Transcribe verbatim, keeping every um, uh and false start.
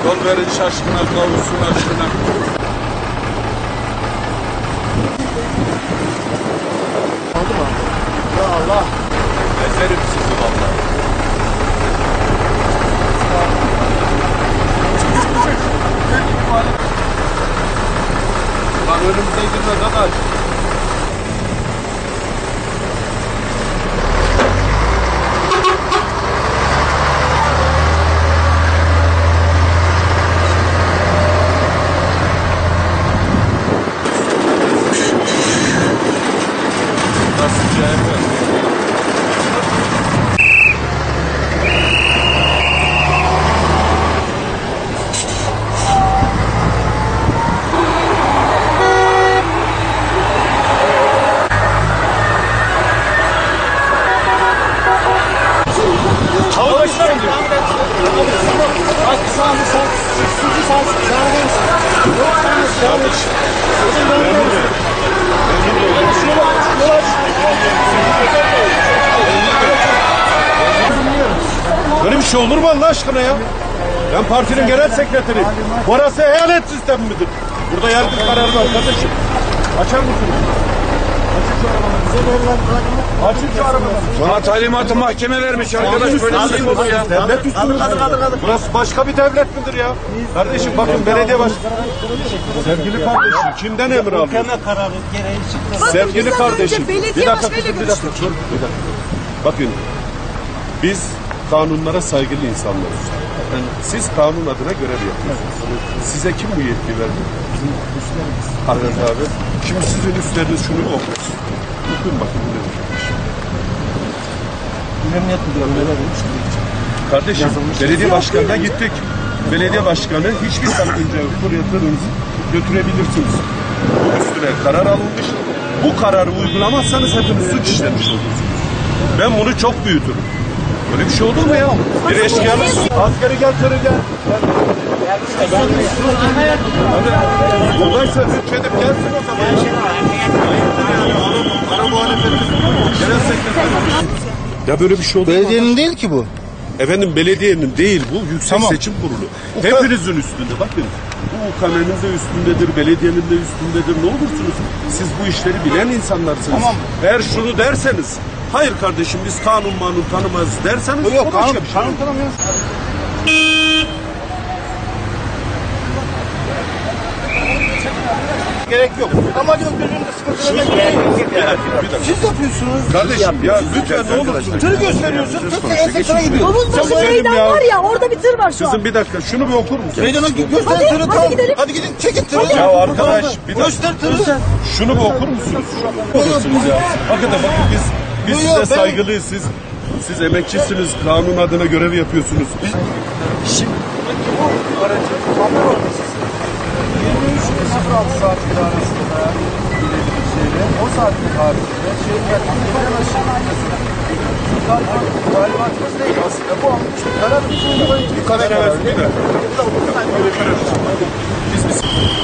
Yol verin şaşkına, kavuşsun aşkına. Oldu mu? Ya Allah. Ezerim sizi vallahi. Lan önümüze girmez adaş. Nasıl C H P? Böyle bir şey olur mu Allah aşkına ya? Ben partinin genel sekreteriyim. Burası eyalet sistemi midir? Burada yargı kararı var kardeşim. Açar mısınız? Açın şu arabanı. Açın şu arabanı. Bana talimatı mahkeme vermiş arkadaş. Böyle bir şey olur ya. Devlet üstünü. Burası başka bir devlet midir ya? Kardeşim bakın belediye başkanı. Sevgili kardeşim kimden emir alıyorsun? Mahkeme kararı gereği çıktı. Sevgili kardeşim. Bir belediye dakika, başkanıyla bir dakika, görüştük. dur, bir dakika. Bakın biz kanunlara saygılı insanlarız. Yani siz kanun adına görev yapıyorsunuz. Size kim bu yetki verdi? Bizim üstlerimiz. Evet abi. Şimdi sizin üstleriniz şunu mu okuyorsun? Okuyun bakın. Emniyet müdürü neler demiş? Kardeşim belediye başkanına gittik. Belediye başkanı hiçbir sakınca yok. Buraya tırınızı götürebilirsiniz. Üstüne karar alınmış. Bu kararı uygulamazsanız hepiniz suç işlemiş olursunuz. Ben bunu çok büyütürüm. Böyle bir şey olur mu ya? Bir eşkıyanın askeri gel tırı gel. Hadi. Buradaysa lütfedip gelsin o zaman. Ana muhalefetin genel sekreteri. Ya böyle bir şey olur mu? Belediyenin değil ki bu. Efendim belediyenin değil bu Yüksek Tamam. Seçim Kurulu. Hepinizin üstünde bakın. Bu U K M'nin de üstündedir, belediyenin de üstündedir. Ne olursunuz? Siz bu işleri bilen insanlarsınız. Tamam. Eğer şunu derseniz, hayır kardeşim biz kanun manun tanımaz derseniz Yok, o başka kanun, bir şey. kanun tanımıyoruz. Gerek yok. Amacım gözünde sıkıntı gerek yok. Siz yapıyorsunuz. Kardeşim ya lütfen ne olursunuz. Tır gösteriyorsun. Tır ensektara gidiyor. Havuzbaşı Sen meydan ya. var ya, orada bir tır var şu an. Kızım bir dakika şunu bir okur musun? Meydana göster Hadi, tırı. hadi tamam. gidelim. Hadi gidin çekin tırı. Ya arkadaş bir dakika. Göster tırı. Şunu bir okur musunuz? Okursunuz ya. Hakikaten bakın biz biz Yok, yok, size ben- saygılıyız. Siz siz emekçisiniz. Kanun adına görev yapıyorsunuz. yirmi üç ve sıfır altı saatleri arasında gidebilir şeyle, o saatin haricinde şehir merkezinde aşağı talimatımız değil aslında. Bu almış bir karar. Bir kamera Evet, bir dakika. Öyle bir şey. Biz biz